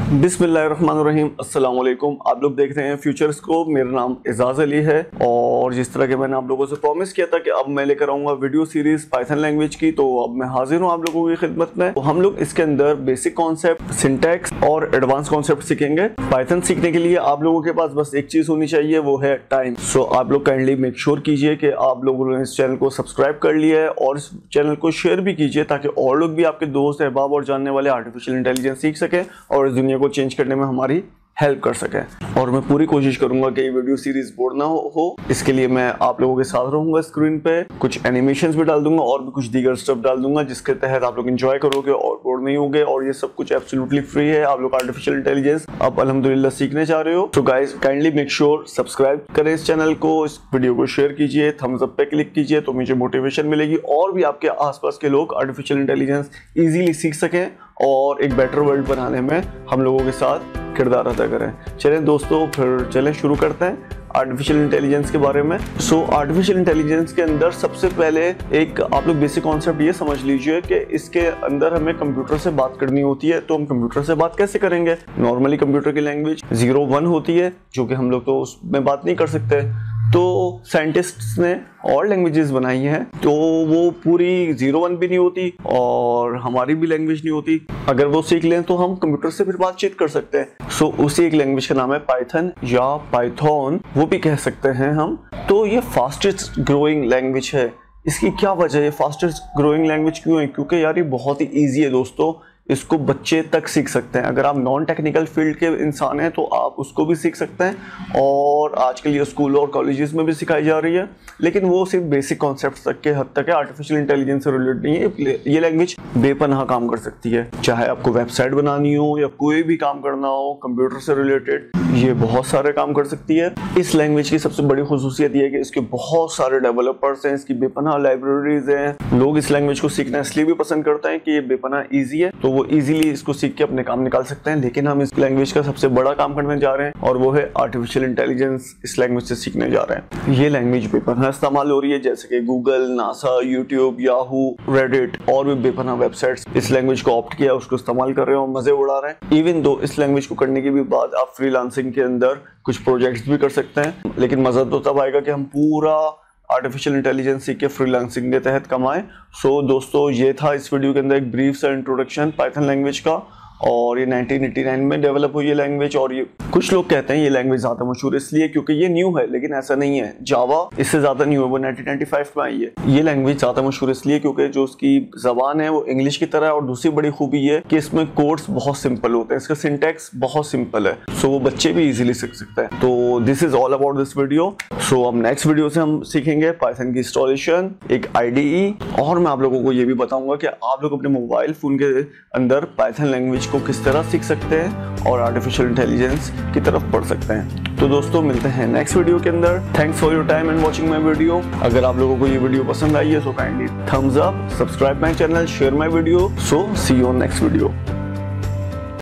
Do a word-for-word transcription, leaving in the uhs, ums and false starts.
बिस्मिल्लाहिर्रहमानिर्रहीम, अस्सलाम वालेकुम। आप लोग देख रहे हैं फ्यूचर स्कोप। मेरा नाम एजाज अली है और जिस तरह के मैंने आप लोगों से प्रॉमिस किया था कि अब मैं लेकर आऊंगा वीडियो सीरीज पाइथन लैंग्वेज की, तो अब मैं हाजिर हूं आप लोगों की खिदमत में। तो हम लोग इसके अंदर बेसिक कॉन्सेप्ट, सिंटैक्स और एडवांस कॉन्सेप्ट सीखेंगे। पाइथन सीखने के लिए आप लोगों के पास बस एक चीज होनी चाहिए, वो है टाइम। सो आप लोग काइंडली मेक श्योर कीजिए कि आप लोगों ने इस चैनल को सब्सक्राइब कर लिया है और इस चैनल को शेयर भी कीजिए ताकि और लोग भी आपके दोस्त, अहबाब और जानने वाले आर्टिफिशियल इंटेलिजेंस सीख सके और इस दुनिया को चेंज करने में हमारी हेल्प कर सके। और मैं पूरी कोशिश करूंगा कि ये वीडियो सीरीज बोर ना हो, हो। इसके लिए मैं आप लोगों के साथ रहूंगा स्क्रीन पे, कुछ एनिमेशंस भी डाल दूंगा और भी कुछ दीगर स्टफ डाल दूंगा जिसके तहत आप लोग एंजॉय करोगे और बोर नहीं होगे। और ये सब कुछ एब्सोल्युटली फ्री है। आप लोग आर्टिफिशियल इंटेलिजेंस अब अल्हम्दुलिल्लाह सीखने जा रहे हो। तो guys kindly make sure subscribe करें इस चैनल को, इस वीडियो को शेयर कीजिए, थम्स अप पे क्लिक कीजिए तो मुझे मोटिवेशन मिलेगी और भी आपके आसपास के लोग आर्टिफिशियल इंटेलिजेंस इजीली सीख सकें और एक बेटर वर्ल्ड बनाने में हम लोगों के साथ किरदार अदा करें। चलें दोस्तों, फिर चलें शुरू करते हैं आर्टिफिशियल इंटेलिजेंस के बारे में। सो आर्टिफिशियल इंटेलिजेंस के अंदर सबसे पहले एक आप लोग बेसिक कॉन्सेप्ट ये समझ लीजिए कि इसके अंदर हमें कंप्यूटर से बात करनी होती है। तो हम कंप्यूटर से बात कैसे करेंगे? नॉर्मली कंप्यूटर की लैंग्वेज जीरो वन होती है जो कि हम लोग तो उसमें बात नहीं कर सकते। तो साइंटिस्ट्स ने और लैंग्वेजेस बनाई हैं तो वो पूरी जीरो वन भी नहीं होती और हमारी भी लैंग्वेज नहीं होती। अगर वो सीख लें तो हम कंप्यूटर से फिर बातचीत कर सकते हैं। सो उसी एक लैंग्वेज का नाम है पाइथन या पाइथन, वो भी कह सकते हैं हम। तो ये फास्टेस्ट ग्रोइंग लैंग्वेज है। इसकी क्या वजह है फास्टेस्ट ग्रोइंग लैंग्वेज क्यों है? क्योंकि यार ये बहुत ही ईजी है दोस्तों, इसको बच्चे तक सीख सकते हैं। अगर आप नॉन टेक्निकल फील्ड के इंसान हैं तो आप उसको भी सीख सकते हैं और आजकल ये स्कूल और कॉलेजेस में भी सिखाई जा रही है, लेकिन वो सिर्फ बेसिक कॉन्सेप्ट्स तक के हद तक है, आर्टिफिशियल इंटेलिजेंस से रिलेटेड नहीं है। ये लैंग्वेज बेपनाह काम कर सकती है, चाहे आपको वेबसाइट बनानी हो या कोई भी काम करना हो कंप्यूटर से रिलेटेड, ये बहुत सारे काम कर सकती है। इस लैंग्वेज की सबसे बड़ी खुसूसियत ये है कि इसके बहुत सारे डेवलपर्स हैं, इसकी बेपनाह लाइब्रेरीज हैं। लोग इस लैंग्वेज को सीखना इसलिए भी पसंद करते हैं कि ये बेपनाह ईजी है, तो वो इजीली इसको सीख के अपने काम निकाल सकते हैं। लेकिन हम इस लैंग्वेज का सबसे बड़ा काम करने जा रहे हैं और वो है आर्टिफिशियल इंटेलिजेंस इस लैंग्वेज से सीखने जा रहे हैं। ये लैंग्वेज बेपनाह इस्तेमाल हो रही है, जैसे कि Google, NASA, YouTube, Yahoo, Reddit और भी बेपनाह वेबसाइट्स इस लैंग्वेज को ऑप्ट किया, उसको इस्तेमाल कर रहे हैं और मजे उड़ा रहे हैं। इवन दो इस लैंग्वेज को करने के भी बाद आप फ्रीलांसिंग के अंदर कुछ प्रोजेक्ट्स भी कर सकते हैं, लेकिन मजा तो तब आएगा कि हम पूरा आर्टिफिशियल इंटेलिजेंस सीख के फ्रीलांसिंग के तहत कमाएं। सो दोस्तों, ये था इस वीडियो के अंदर एक ब्रीफ सा इंट्रोडक्शन पाइथन लैंग्वेज का। और ये नाइनटीन एटी नाइन में डेवलप हुई है लैंग्वेज। और ये कुछ लोग कहते हैं ये लैंग्वेज ज्यादा मशहूर इसलिए क्योंकि ये न्यू है, लेकिन ऐसा नहीं है। जावा इससे ज्यादा न्यू है, वो नाइनटीन नाइंटी फाइव में आई है। ये लैंग्वेज ज्यादा मशहूर इसलिए क्योंकि जो उसकी जबान है वो इंग्लिश की तरह है और दूसरी बड़ी खूबी ये कि इसमें कोड्स बहुत सिंपल होते हैं, इसका सिंटैक्स बहुत सिंपल है, सो वो बच्चे भी इजीली सीख सकते हैं। तो this is all about this video. So अब नेक्स्ट वीडियो से हम सीखेंगे पाइथन की इंस्टॉलेशन, एक आईडीई, और मैं आप लोगों को ये भी बताऊंगा कि आप लोग अपने मोबाइल फोन के अंदर पाइथन लैंग्वेज को किस तरह सीख सकते हैं और आर्टिफिशियल इंटेलिजेंस की तरफ बढ़ सकते हैं। तो दोस्तों मिलते हैं नेक्स्ट वीडियो के अंदर। Thanks for your time and watching my video. अगर आप लोगों को ये वीडियो पसंद आई है तो kindly thumbs up, subscribe my channel, share my video. So see you on next video.